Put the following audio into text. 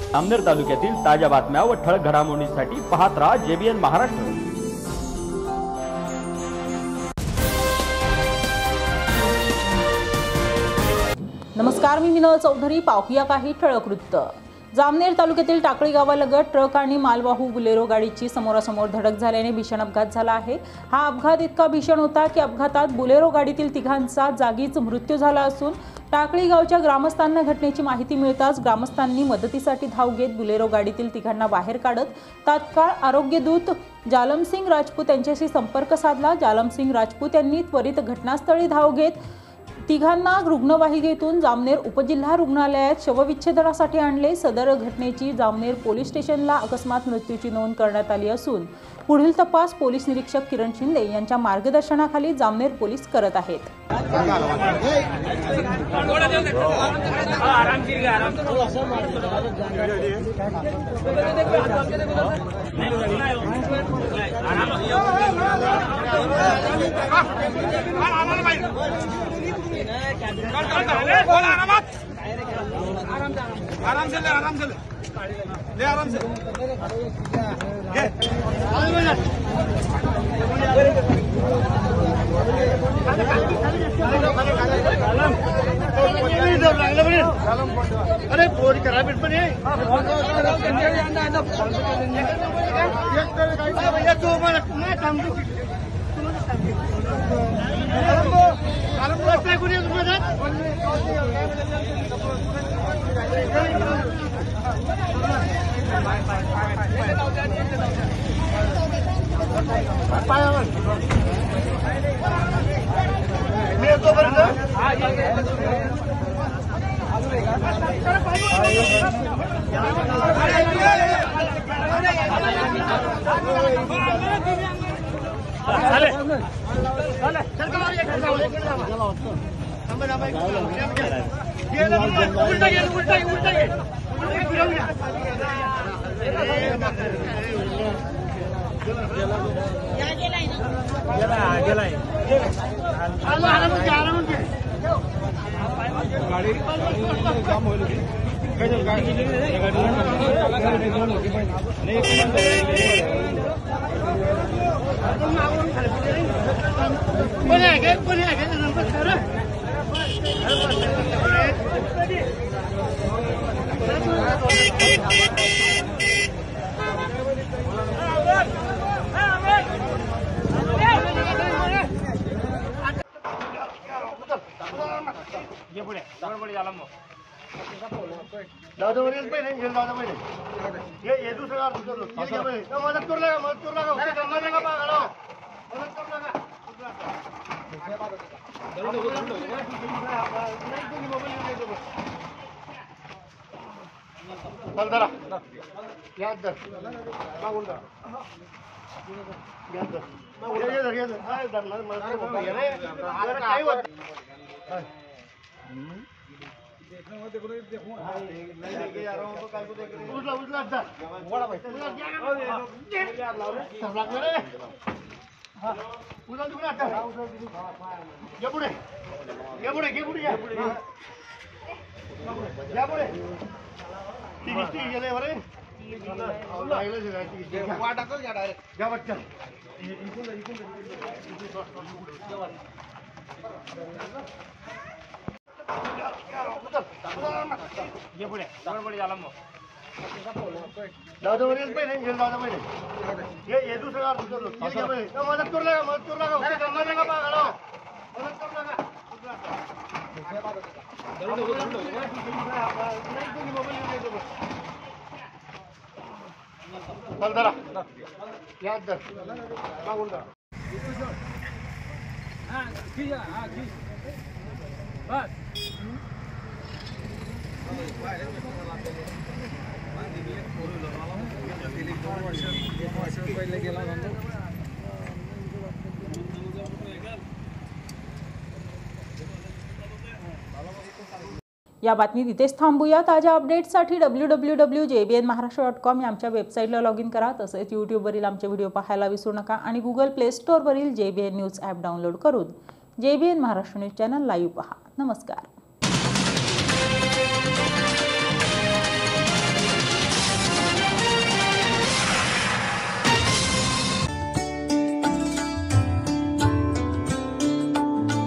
जामनेर तालुक्यातील ताज्या बातम्या व ठळक घडामोडींसाठी पाहत राहा JBN महाराष्ट्र। नमस्कार, मी मिनल चौधरी। पाहूया काही ठळक वृत्त। जामनेर तालुक्यातील टाकळी गावालगत ट्रक आणि मालवाहू बुलेरो गाडीची समोरासमोर धडक झाल्याने भीषण अपघात झाला आहे। हा अपघात इतका भीषण होता की अपघातात बुलेरो गाडीतील तिघांचा जागीच मृत्यू झाला असून टाकळी गावच्या ग्रामस्थांना घटनेची माहिती मिळताच ग्रामस्थांनी मदतीसाठी धाव घेत बुलेरो गाडीतील तिघांना बाहेर काढत तात्काळ आरोग्यदूत जालमसिंग राजपूत यांच्याशी संपर्क साधला। जालमसिंग राजपूत यांनी त्वरित घटनास्थळी धाव घेत तिघांना रुग्णवाहिकेतून जामनेर उपजिल्हा रुग्णालयात शवविच्छेदनासाठी आणले। सदर घटनेची जामनेर पोलीस स्टेशनला अकस्मात मृत्यूची नोंद करण्यात आली असून पुढील तपास पोलीस निरीक्षक किरण शिंदे यांच्या मार्गदर्शनाखाली जामनेर पोलीस करत आहेत। आराम से ले आराम से अरे पोरी करा बिट पण भैया तो मैं थांबतो मी येतो ये दूसरा मदद कर लगा ये दूसरा मदद कर लगा या बातमीत इथेच थांबूया। ताज्या अपडेट्ससाठी www.jbnmaharashtra.com या आमच्या वेबसाईटला लॉग इन करा। तसेच यूट्यूबवरील आमचे व्हिडिओ पाहायला विसरू नका आणि गुगल प्ले स्टोअरवरील JBN न्यूज ॲप डाउनलोड करून JBN Maharashtra news channel live पहा। नमस्कार।